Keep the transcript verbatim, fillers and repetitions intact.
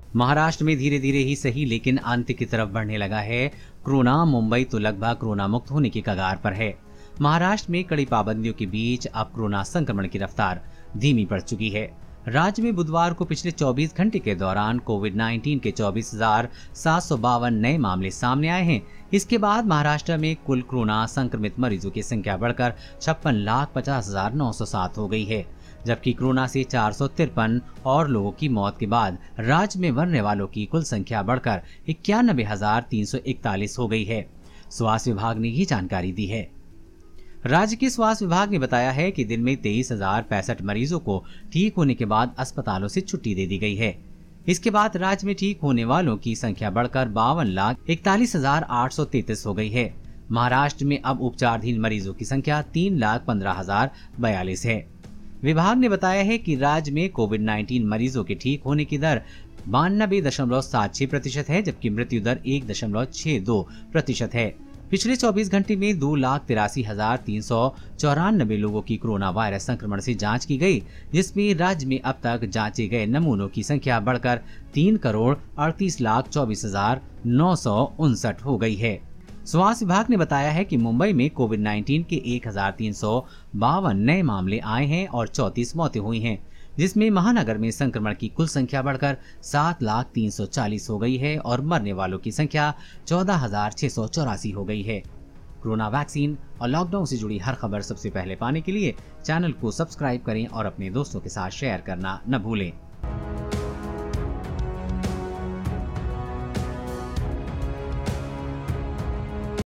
महाराष्ट्र में धीरे धीरे ही सही लेकिन अंत की तरफ बढ़ने लगा है कोरोना। मुंबई तो लगभग कोरोना मुक्त होने की कगार पर है। महाराष्ट्र में कड़ी पाबंदियों के बीच अब कोरोना संक्रमण की रफ्तार धीमी पड़ चुकी है। राज्य में बुधवार को पिछले चौबीस घंटे के दौरान कोविड उन्नीस के चौबीस हजार सात सौ बावन नए मामले सामने आए हैं। इसके बाद महाराष्ट्र में कुल कोरोना संक्रमित मरीजों की संख्या बढ़कर छप्पन लाख पचास हजार नौ सौ सात हो गई है, जबकि कोरोना से चार सौ तिरपन और लोगों की मौत के बाद राज्य में मरने वालों की कुल संख्या बढ़कर इक्यानबे हजार तीन सौ इकतालीस हो गई है। स्वास्थ्य विभाग ने ये जानकारी दी है। राज्य के स्वास्थ्य विभाग ने बताया है कि दिन में तेईस हजार पैंसठ मरीजों को ठीक होने के बाद अस्पतालों से छुट्टी दे दी गई है। इसके बाद राज्य में ठीक होने वालों की संख्या बढ़कर बावन लाख इकतालीस हजार आठ सौ तैतीस हो गई है। महाराष्ट्र में अब उपचाराधीन मरीजों की संख्या तीन लाख पंद्रह हजार बयालीस है। विभाग ने बताया है कि राज्य में कोविड उन्नीस मरीजों के ठीक होने की दर बानबे दशमलव सात छह प्रतिशत है, जबकि मृत्यु दर एक दशमलव छह दो प्रतिशत है। पिछले चौबीस घंटे में दो लाख तिरासी हजार तीन सौ चौरानबे लोगों की कोरोना वायरस संक्रमण से जांच की गई, जिसमें राज्य में अब तक जांचे गए नमूनों की संख्या बढ़कर तीन करोड़ अड़तीस लाख चौबीस हजार नौ सौ उनसठ हो गई है। स्वास्थ्य विभाग ने बताया है कि मुंबई में कोविड उन्नीस के एक हजार तीन सौ बावन नए मामले आए हैं और चौंतीस मौतें हुई हैं, जिसमें महानगर में संक्रमण की कुल संख्या बढ़कर सात लाख तीन सौ चालीस हो गई है और मरने वालों की संख्या चौदह हजार छह सौ चौरासी हो गई है। कोरोना वैक्सीन और लॉकडाउन से जुड़ी हर खबर सबसे पहले पाने के लिए चैनल को सब्सक्राइब करें और अपने दोस्तों के साथ शेयर करना न भूलें।